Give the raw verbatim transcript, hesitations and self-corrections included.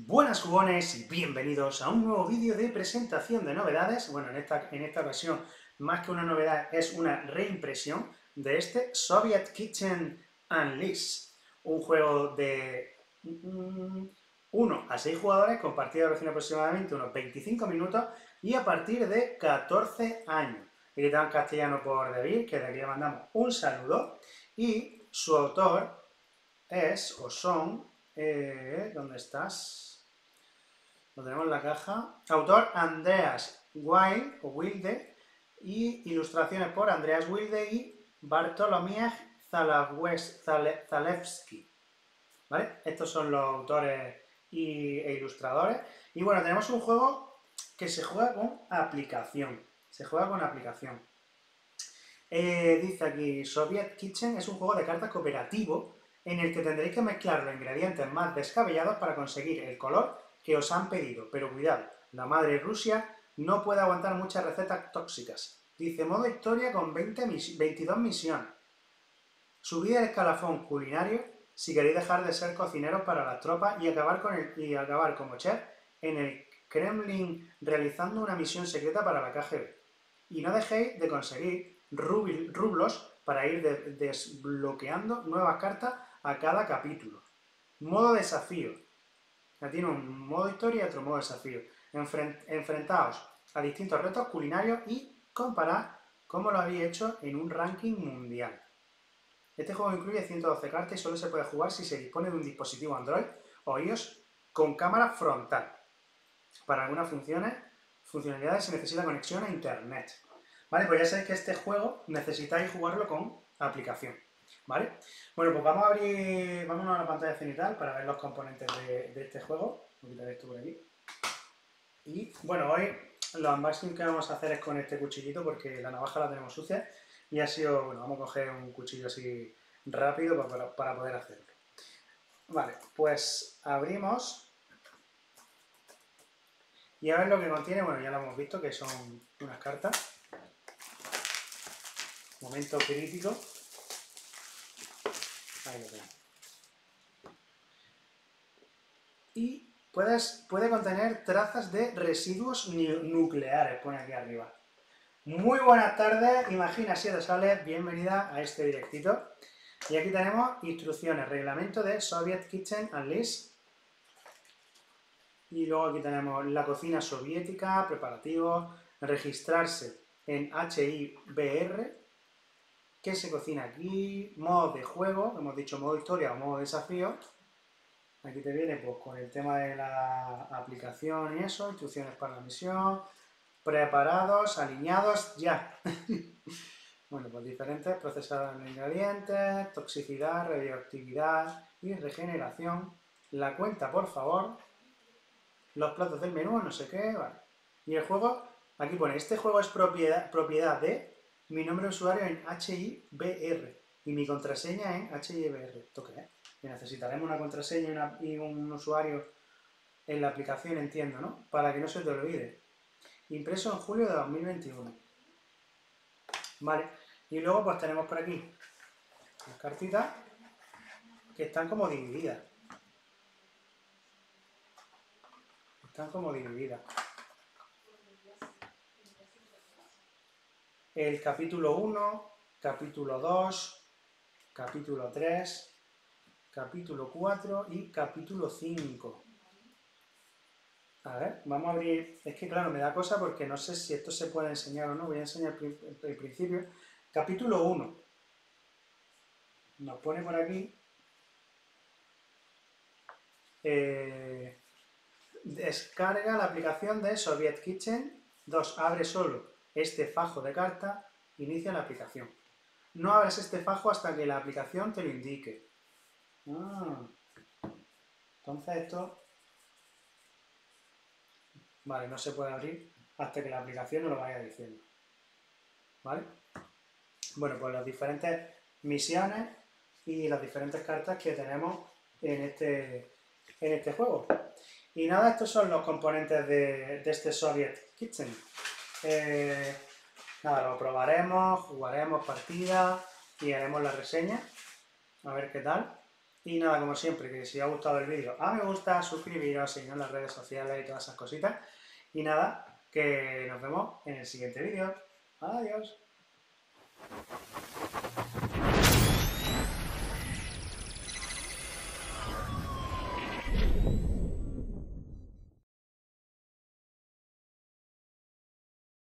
Buenas jugones y bienvenidos a un nuevo vídeo de presentación de novedades. Bueno, en esta, en esta ocasión, más que una novedad, es una reimpresión de este Soviet Kitchen Unleashed, un juego de uno a seis jugadores con partida de duración aproximadamente unos veinticinco minutos y a partir de catorce años. Editado en castellano por David, que de aquí le mandamos un saludo, y su autor es, o son, eh, ¿dónde estás? Lo tenemos en la caja. Autor Andreas Wilde, o Wilde, y ilustraciones por Andreas Wilde y Bartolomiej Zalewski. ¿Vale? Estos son los autores y, e ilustradores. Y bueno, tenemos un juego que se juega con aplicación. Se juega con aplicación. Eh, dice aquí, Soviet Kitchen es un juego de cartas cooperativo en el que tendréis que mezclar los ingredientes más descabellados para conseguir el color que os han pedido. Pero cuidado, la madre Rusia no puede aguantar muchas recetas tóxicas. Dice, modo historia con veinte mis veintidós misiones. Subid el escalafón culinario si queréis dejar de ser cocineros para las tropas y acabar, con el, y acabar como chef en el Kremlin realizando una misión secreta para la K G B. Y no dejéis de conseguir rublos para ir de, desbloqueando nuevas cartas a cada capítulo. Modo desafío. Ya tiene un modo historia y otro modo desafío. Enfrent, enfrentaos a distintos retos culinarios y comparad cómo lo habéis hecho en un ranking mundial. Este juego incluye ciento doce cartas y solo se puede jugar si se dispone de un dispositivo Android o iOS con cámara frontal. Para algunas funciones, funcionalidades se necesita conexión a internet. Vale, pues ya sabéis que este juego necesitáis jugarlo con aplicación. ¿Vale? Bueno, pues vamos a abrir, vámonos a la pantalla cenital para ver los componentes de, de este juego. Voy a quitar esto por aquí. Y bueno, hoy los unboxing que vamos a hacer es con este cuchillito porque la navaja la tenemos sucia y ha sido, bueno, vamos a coger un cuchillo así rápido para, para poder hacerlo. Vale, pues abrimos y a ver lo que contiene. Bueno, ya lo hemos visto que son unas cartas. Momento crítico. Ahí lo tenemos. Y puedes, puede contener trazas de residuos nucleares, pone aquí arriba. Muy buenas tardes, Imagina siete Sales, bienvenida a este directito. Y aquí tenemos instrucciones, reglamento de Soviet Kitchen Unleashed. Y luego aquí tenemos la cocina soviética, preparativos, registrarse en H I B R, qué se cocina aquí, modo de juego, hemos dicho modo historia o modo desafío. Aquí te viene pues con el tema de la aplicación y eso, instrucciones para la misión, preparados, alineados, ya. Bueno, pues diferentes, procesados de ingredientes, toxicidad, radioactividad y regeneración. La cuenta, por favor. Los platos del menú, no sé qué, vale. Y el juego, aquí pone, este juego es propiedad, propiedad de mi nombre de usuario en H I B R y mi contraseña en H I B R. ¿Esto qué es? Que necesitaremos una contraseña y, una, y un usuario en la aplicación, entiendo, ¿no? Para que no se te olvide. Impreso en julio de dos mil veintiuno. Vale. Y luego pues tenemos por aquí las cartitas que están como divididas. Están como divididas. El capítulo uno, capítulo dos, capítulo tres, capítulo cuatro y capítulo cinco. A ver, vamos a abrir... Es que claro, me da cosa porque no sé si esto se puede enseñar o no. Voy a enseñar el principio. Capítulo uno. Nos pone por aquí... Eh, descarga la aplicación de Soviet Kitchen. dos. Abre solo este fajo de cartas. Inicia la aplicación. No abres este fajo hasta que la aplicación te lo indique. Ah, entonces esto... Vale, no se puede abrir hasta que la aplicación nos lo vaya diciendo. ¿Vale? Bueno, pues las diferentes misiones y las diferentes cartas que tenemos en este, en este juego. Y nada, estos son los componentes de, de este Soviet Kitchen. Eh, nada, lo probaremos, jugaremos partidas y haremos la reseña. A ver qué tal. Y nada, como siempre, que si os ha gustado el vídeo, a me gusta, suscribiros, seguidnos en las redes sociales y todas esas cositas. Y nada, que nos vemos en el siguiente vídeo. Adiós.